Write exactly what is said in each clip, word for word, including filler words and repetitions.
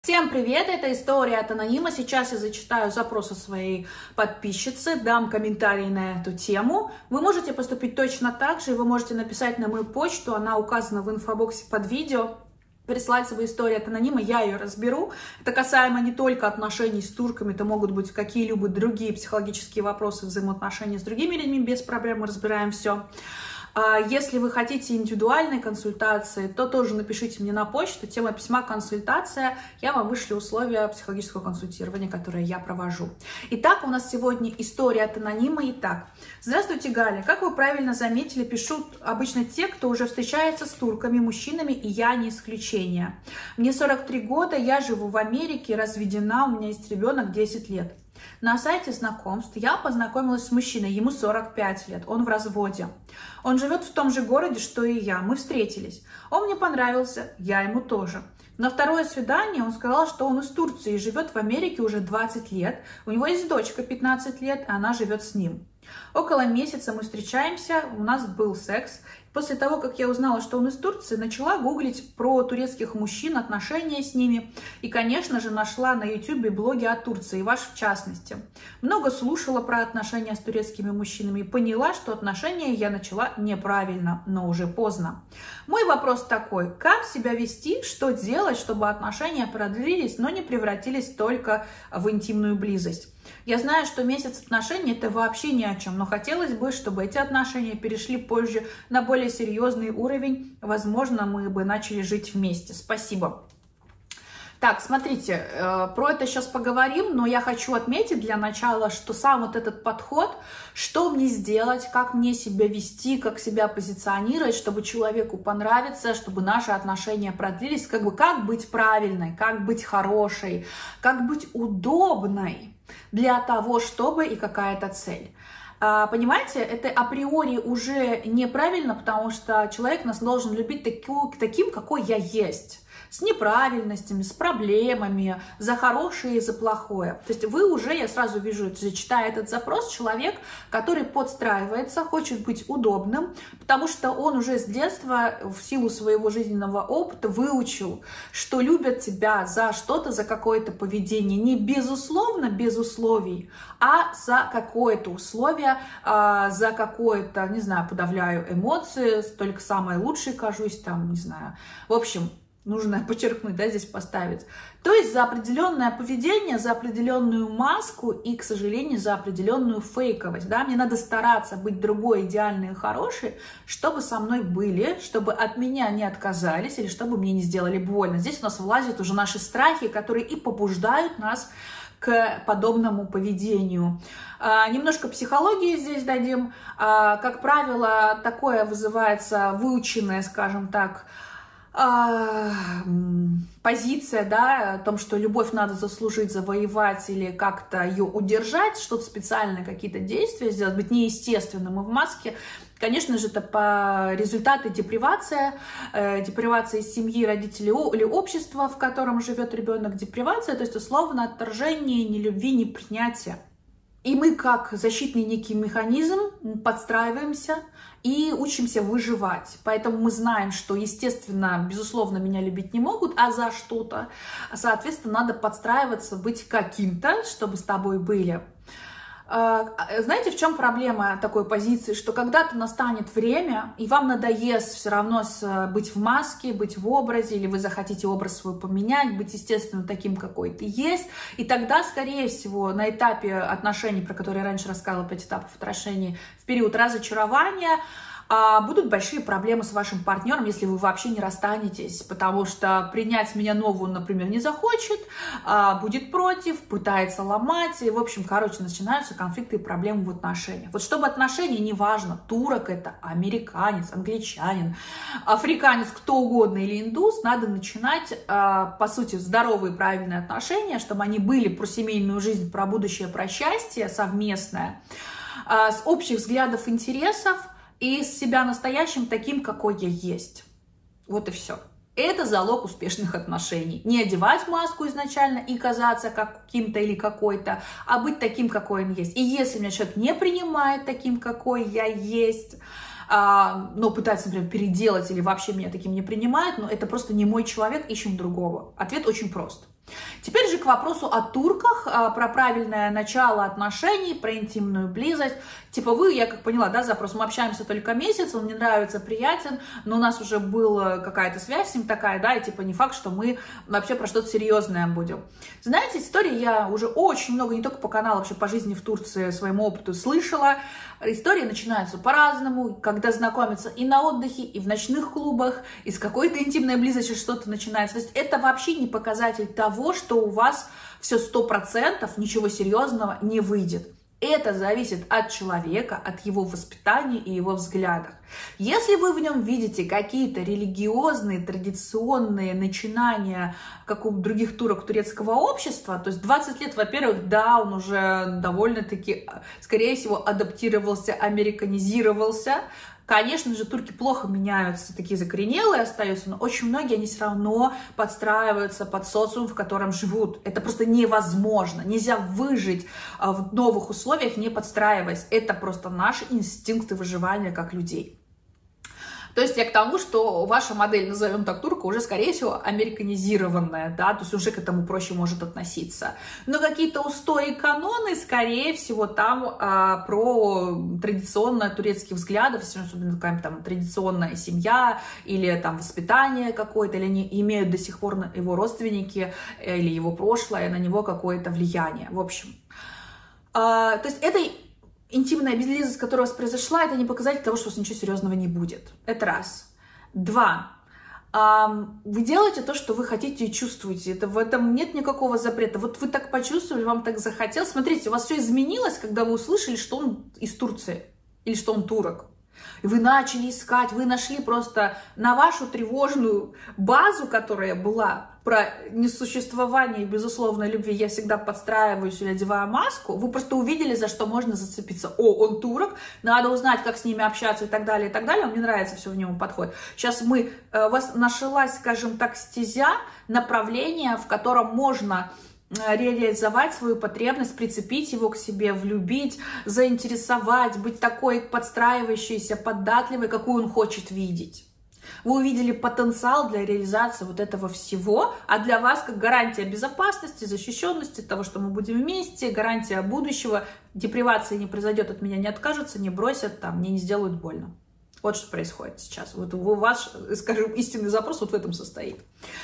Всем привет, это история от анонима. Сейчас я зачитаю запросы своей подписчицы, дам комментарий на эту тему. Вы можете поступить точно так же, и вы можете написать на мою почту, она указана в инфобоксе под видео. Прислать свою историю от анонима, я ее разберу. Это касаемо не только отношений с турками, это могут быть какие-либо другие психологические вопросы, взаимоотношения с другими людьми, без проблем мы разбираем все. Если вы хотите индивидуальной консультации, то тоже напишите мне на почту, тема письма «Консультация», я вам вышлю условия психологического консультирования, которое я провожу. Итак, у нас сегодня история от анонима. Итак, здравствуйте, Галя. Как вы правильно заметили, пишут обычно те, кто уже встречается с турками, мужчинами, и я не исключение. Мне сорок три года, я живу в Америке, разведена, у меня есть ребенок десять лет. На сайте знакомств я познакомилась с мужчиной, ему сорок пять лет, он в разводе. Он живет в том же городе, что и я, мы встретились. Он мне понравился, я ему тоже. На второе свидание он сказал, что он из Турции и живет в Америке уже двадцать лет. У него есть дочка пятнадцать лет, и она живет с ним. Около месяца мы встречаемся, у нас был секс. После того, как я узнала, что он из Турции, начала гуглить про турецких мужчин, отношения с ними. И, конечно же, нашла на ютубе блоги о Турции, ваш в частности. Много слушала про отношения с турецкими мужчинами и поняла, что отношения я начала неправильно, но уже поздно. Мой вопрос такой: как себя вести, что делать, чтобы отношения продлились, но не превратились только в интимную близость? Я знаю, что месяц отношений – это вообще ни о чем, но хотелось бы, чтобы эти отношения перешли позже на более серьезный уровень. Возможно, мы бы начали жить вместе. Спасибо. Так, смотрите, про это сейчас поговорим, но я хочу отметить для начала, что сам вот этот подход, что мне сделать, как мне себя вести, как себя позиционировать, чтобы человеку понравиться, чтобы наши отношения продлились, как бы как быть правильной, как быть хорошей, как быть удобной для того, чтобы и какая-то цель. Понимаете, это априори уже неправильно, потому что человек нас должен любить таким, какой я есть. С неправильностями, с проблемами, за хорошее и за плохое. То есть вы уже, я сразу вижу, читая этот запрос, человек, который подстраивается, хочет быть удобным, потому что он уже с детства в силу своего жизненного опыта выучил, что любят тебя за что-то, за какое-то поведение, не безусловно, без условий, а за какое-то условие, за какое-то, не знаю, подавляю эмоции, только самое лучшее кажусь, там, не знаю, в общем, нужно подчеркнуть, да, здесь поставить. То есть за определенное поведение, за определенную маску и, к сожалению, за определенную фейковость. Да? Мне надо стараться быть другой, идеальной и хорошей, чтобы со мной были, чтобы от меня не отказались или чтобы мне не сделали больно. Здесь у нас влазят уже наши страхи, которые и побуждают нас к подобному поведению. А, немножко психологии здесь дадим. А, как правило, такое вызывается выученное, скажем так, позиция, да, о том, что любовь надо заслужить, завоевать или как-то ее удержать, что-то специальное, какие-то действия сделать, быть неестественным и в маске. Конечно же, это по результаты депривация, э, депривация из семьи, родителей или общества, в котором живет ребенок, депривация, то есть условно отторжение, нелюбви, непринятие. И мы, как защитный некий механизм, подстраиваемся и учимся выживать. Поэтому мы знаем, что, естественно, безусловно, меня любить не могут, а за что-то, соответственно, надо подстраиваться, быть каким-то, чтобы с тобой были. Знаете, в чем проблема такой позиции? Что когда-то настанет время, и вам надоест все равно быть в маске, быть в образе, или вы захотите образ свой поменять, быть, естественно, таким, какой ты есть. И тогда, скорее всего, на этапе отношений, про которые я раньше рассказывала, пять этапов отношений, в период разочарования, будут большие проблемы с вашим партнером, если вы вообще не расстанетесь, потому что принять меня новую, например, не захочет, будет против, пытается ломать, и, в общем, короче, начинаются конфликты и проблемы в отношениях. Вот чтобы отношения, неважно, турок это, американец, англичанин, африканец, кто угодно или индус, надо начинать, по сути, здоровые, правильные отношения, чтобы они были про семейную жизнь, про будущее, про счастье совместное, с общих взглядов, интересов, и с себя настоящим таким, какой я есть. Вот и все. Это залог успешных отношений. Не одевать маску изначально и казаться каким-то или какой-то, а быть таким, какой он есть. И если меня человек не принимает таким, какой я есть, но пытается, например, переделать или вообще меня таким не принимает, но это просто не мой человек, ищем другого. Ответ очень прост. Теперь же к вопросу о турках, про правильное начало отношений, про интимную близость. Типа вы, я как поняла, да, запрос, мы общаемся только месяц, он мне нравится, приятен, но у нас уже была какая-то связь с ним такая, да, и типа не факт, что мы вообще про что-то серьезное будем. Знаете, истории я уже очень много, не только по каналу, вообще по жизни в Турции, своему опыту слышала. Истории начинаются по-разному, когда знакомятся и на отдыхе, и в ночных клубах, и с какой-то интимной близостью что-то начинается. То есть это вообще не показатель того, что у вас все сто процентов, ничего серьезного не выйдет. Это зависит от человека, от его воспитания и его взглядов. Если вы в нем видите какие-то религиозные, традиционные начинания, как у других турок турецкого общества, то есть двадцать лет, во-первых, да, он уже довольно-таки, скорее всего, адаптировался, американизировался. Конечно же, турки плохо меняются, такие закоренелые остаются, но очень многие, они все равно подстраиваются под социум, в котором живут. Это просто невозможно. Нельзя выжить в новых условиях, не подстраиваясь. Это просто наши инстинкты выживания как людей. То есть я к тому, что ваша модель, назовем так, турка, уже, скорее всего, американизированная, да, то есть уже к этому проще может относиться. Но какие-то устои и каноны, скорее всего, там а, про традиционные турецкие взгляды, особенно какая-то там традиционная семья или там воспитание какое-то, или они имеют до сих пор его родственники или его прошлое на него какое-то влияние. В общем, а, то есть это... Интимная близость, которая у вас произошла, это не показатель того, что у вас ничего серьезного не будет. Это раз. Два. Вы делаете то, что вы хотите и чувствуете. Это, в этом нет никакого запрета. Вот вы так почувствовали, вам так захотелось. Смотрите, у вас все изменилось, когда вы услышали, что он из Турции или что он турок. И вы начали искать, вы нашли просто на вашу тревожную базу, которая была про несуществование безусловной любви, я всегда подстраиваюсь или одеваю маску, вы просто увидели, за что можно зацепиться. О, он турок, надо узнать, как с ними общаться и так далее, и так далее. Мне нравится все в нем подходит. Сейчас мы, у вас нашлась, скажем так, стезя, направление, в котором можно реализовать свою потребность, прицепить его к себе, влюбить, заинтересовать, быть такой подстраивающейся, податливой, какую он хочет видеть. Вы увидели потенциал для реализации вот этого всего, а для вас как гарантия безопасности, защищенности, того, что мы будем вместе, гарантия будущего, депривации не произойдет, от меня не откажутся, не бросят, там, мне не сделают больно. Вот что происходит сейчас. Вот у вас, скажем, истинный запрос вот в этом состоит.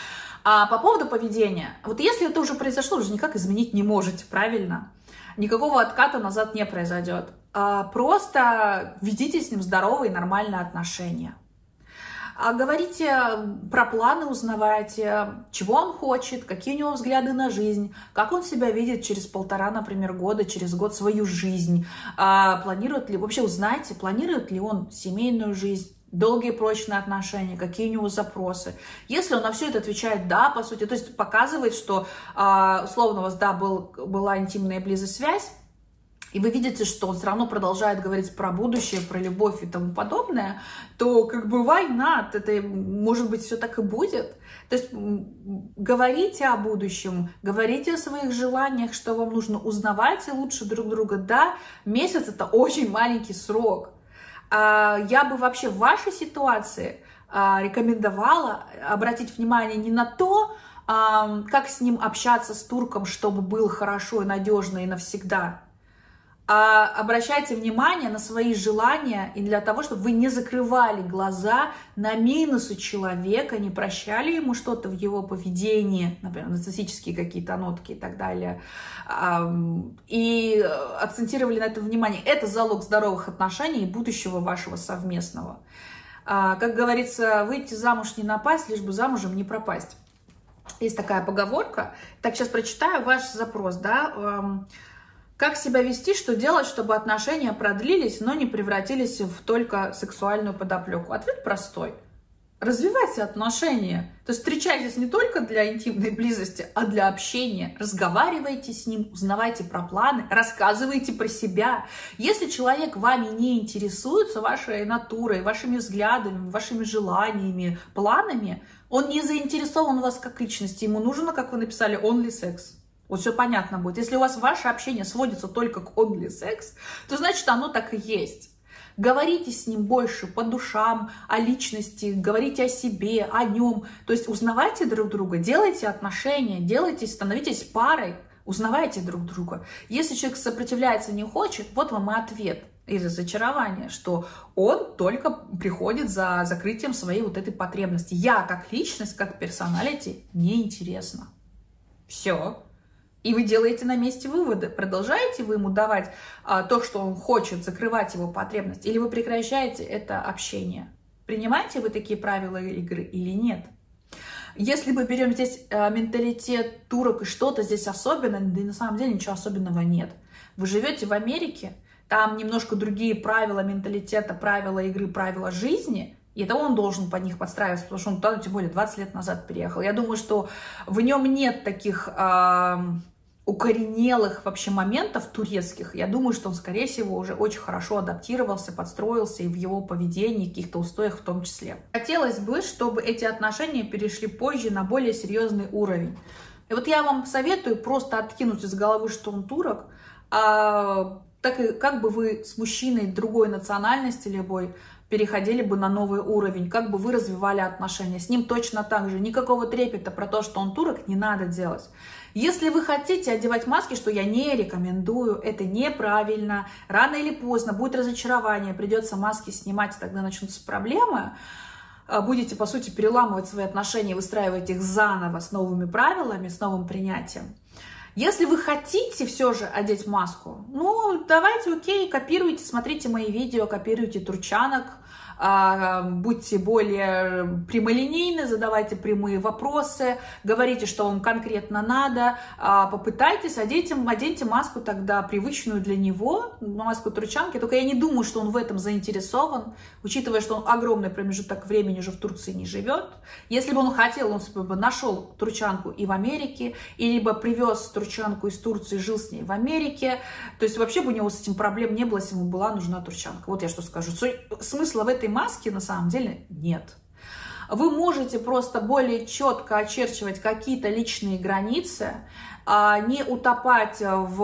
А по поводу поведения, вот если это уже произошло, уже никак изменить не можете, правильно? Никакого отката назад не произойдет. А просто ведите с ним здоровые, нормальные отношения. А говорите про планы, узнавайте, чего он хочет, какие у него взгляды на жизнь, как он себя видит через полтора, например, года, через год свою жизнь. А планирует ли, вообще узнайте, планирует ли он семейную жизнь, долгие прочные отношения, какие у него запросы. Если он на все это отвечает «да», по сути, то есть показывает, что условно у вас «да» был, была интимная близость, связь, и вы видите, что он все равно продолжает говорить про будущее, про любовь и тому подобное, то как бы why not? Это, может быть, все так и будет. То есть говорите о будущем, говорите о своих желаниях, что вам нужно, узнавайте лучше друг друга. Да, месяц — это очень маленький срок. Я бы вообще в вашей ситуации рекомендовала обратить внимание не на то, как с ним общаться, с турком, чтобы было хорошо и надежно и навсегда, а обращайте внимание на свои желания и для того, чтобы вы не закрывали глаза на минусы человека, не прощали ему что-то в его поведении, например, нарциссические какие-то нотки и так далее, и акцентировали на это внимание. Это залог здоровых отношений и будущего вашего совместного. Как говорится, выйти замуж не напасть, лишь бы замужем не пропасть. Есть такая поговорка. Так, сейчас прочитаю ваш запрос, да. Как себя вести, что делать, чтобы отношения продлились, но не превратились в только сексуальную подоплеку? Ответ простой. Развивайте отношения. То есть встречайтесь не только для интимной близости, а для общения. Разговаривайте с ним, узнавайте про планы, рассказывайте про себя. Если человек вами не интересуется, вашей натурой, вашими взглядами, вашими желаниями, планами, он не заинтересован в вас как личности. Ему нужно, как вы написали, only sex. Вот все понятно будет. Если у вас ваше общение сводится только к only sex, то значит оно так и есть. Говорите с ним больше по душам, о личности, говорите о себе, о нем. То есть узнавайте друг друга, делайте отношения, делайте, становитесь парой, узнавайте друг друга. Если человек сопротивляется, не хочет, вот вам и ответ и разочарование, что он только приходит за закрытием своей вот этой потребности. Я как личность, как персоналити неинтересна. Все. И вы делаете на месте выводы. Продолжаете вы ему давать а, то, что он хочет, закрывать его потребность, или вы прекращаете это общение? Принимаете вы такие правила игры или нет? Если мы берем здесь а, менталитет турок и что-то здесь особенное, да и на самом деле ничего особенного нет. Вы живете в Америке, там немножко другие правила менталитета, правила игры, правила жизни, и это он должен под них подстраиваться, потому что он туда, тем более, двадцать лет назад переехал. Я думаю, что в нем нет таких э, укоренелых вообще моментов турецких. Я думаю, что он, скорее всего, уже очень хорошо адаптировался, подстроился и в его поведении, каких-то устоях в том числе. Хотелось бы, чтобы эти отношения перешли позже на более серьезный уровень. И вот я вам советую просто откинуть из головы, что он турок, а так и как бы вы с мужчиной другой национальности, любой, переходили бы на новый уровень, как бы вы развивали отношения. С ним точно так же. Никакого трепета про то, что он турок, не надо делать. Если вы хотите одевать маски, что я не рекомендую, это неправильно. Рано или поздно будет разочарование, придется маски снимать, и тогда начнутся проблемы. Будете, по сути, переламывать свои отношения, выстраивать их заново с новыми правилами, с новым принятием. Если вы хотите все же одеть маску, ну, давайте, окей, копируйте, смотрите мои видео, копируйте турчанок, будьте более прямолинейны, задавайте прямые вопросы, говорите, что вам конкретно надо, попытайтесь, оденьте, оденьте маску тогда привычную для него, маску турчанки, только я не думаю, что он в этом заинтересован, учитывая, что он огромный промежуток времени уже в Турции не живет. Если бы он хотел, он бы нашел турчанку и в Америке, и либо привез турчанку из Турции, жил с ней в Америке, то есть вообще бы у него с этим проблем не было, если ему была нужна турчанка. Вот я что скажу. Смысла в этой маски на самом деле нет. Вы можете просто более четко очерчивать какие-то личные границы, не утопать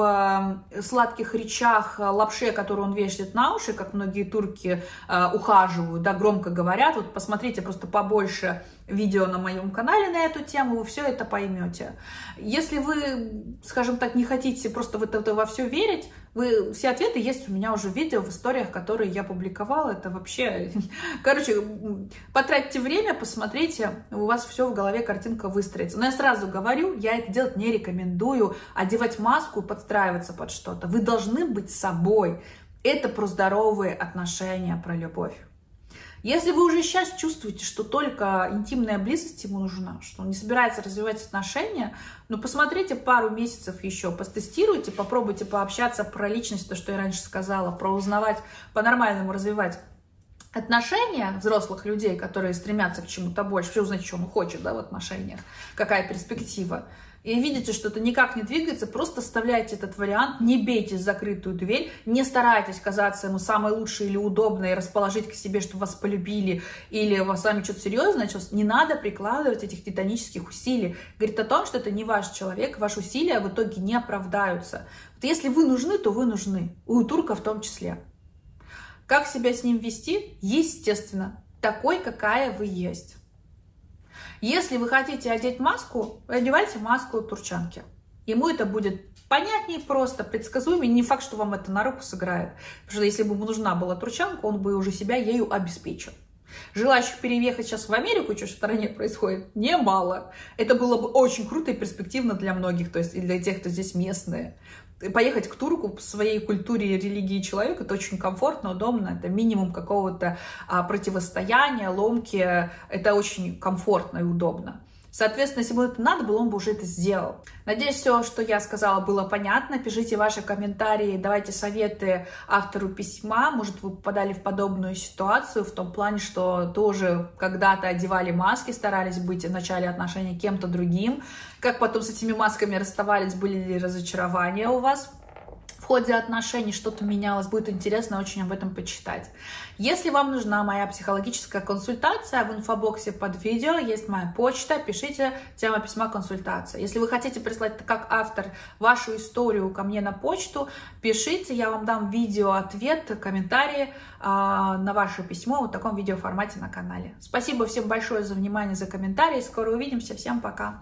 в сладких речах, лапше, которую он вешает на уши, как многие турки ухаживают, да, громко говорят. Вот посмотрите просто побольше видео на моем канале на эту тему, вы все это поймете. Если вы, скажем так, не хотите просто в это, во все верить, вы, все ответы есть у меня уже в видео, в историях, которые я публиковала. Это вообще... Короче, потратьте время, посмотрите, у вас все в голове, картинка выстроится. Но я сразу говорю, я это делать не рекомендую, одевать маску и подстраиваться под что-то. Вы должны быть собой. Это про здоровые отношения, про любовь. Если вы уже сейчас чувствуете, что только интимная близость ему нужна, что он не собирается развивать отношения, ну посмотрите пару месяцев еще, потестируйте, попробуйте пообщаться про личность, то, что я раньше сказала, про узнавать, по-нормальному развивать отношения взрослых людей, которые стремятся к чему-то больше, все узнать, что он хочет, да, в отношениях, какая перспектива. И видите, что это никак не двигается, просто оставляйте этот вариант, не бейте в закрытую дверь, не старайтесь казаться ему самой лучшей или удобной, расположить к себе, чтобы вас полюбили, или у вас с вами что-то серьезное, не надо прикладывать этих титанических усилий. Говорит о том, что это не ваш человек, ваши усилия в итоге не оправдаются. Вот если вы нужны, то вы нужны, у турка в том числе. Как себя с ним вести? Естественно, такой, какая вы есть. Если вы хотите одеть маску, одевайте маску турчанки. Ему это будет понятнее, просто, предсказуемее. Не факт, что вам это на руку сыграет. Потому что если бы ему нужна была турчанка, он бы уже себя ею обеспечил. Желающих переехать сейчас в Америку, что в стране происходит, немало. Это было бы очень круто и перспективно для многих, то есть и для тех, кто здесь местные. Поехать к турку в своей культуре и религии человека, это очень комфортно, удобно, это минимум какого-то а, противостояния, ломки, это очень комфортно и удобно. Соответственно, если бы это надо было, он бы уже это сделал. Надеюсь, все, что я сказала, было понятно. Пишите ваши комментарии, давайте советы автору письма. Может, вы попадали в подобную ситуацию, в том плане, что тоже когда-то одевали маски, старались быть в начале отношений кем-то другим. Как потом с этими масками расставались, были ли разочарования у вас в ходе отношений что-то менялось, будет интересно очень об этом почитать. Если вам нужна моя психологическая консультация, в инфобоксе под видео есть моя почта, пишите тема письма консультация. Если вы хотите прислать как автор вашу историю ко мне на почту, пишите, я вам дам видео-ответ, комментарии э, на ваше письмо в вот таком видеоформате на канале. Спасибо всем большое за внимание, за комментарии, скоро увидимся, всем пока!